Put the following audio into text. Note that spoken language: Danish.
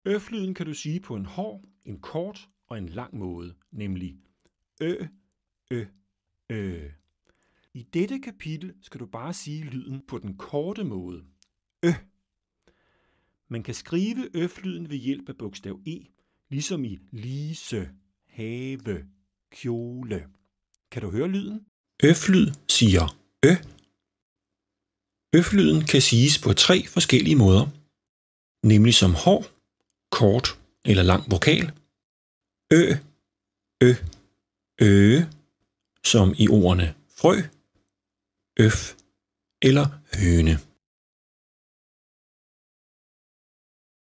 Ø-lyden kan du sige på en hård, en kort og en lang måde, nemlig ø, ø, ø. I dette kapitel skal du bare sige lyden på den korte måde, ø. Man kan skrive ø-lyden ved hjælp af bogstav E, ligesom i lise, have, kjole. Kan du høre lyden? Ø-lyd siger ø. Ø-lyden kan siges på 3 forskellige måder, nemlig som hård, kort eller lang vokal, ø, ø, ø, som i ordene frø, øf eller høne.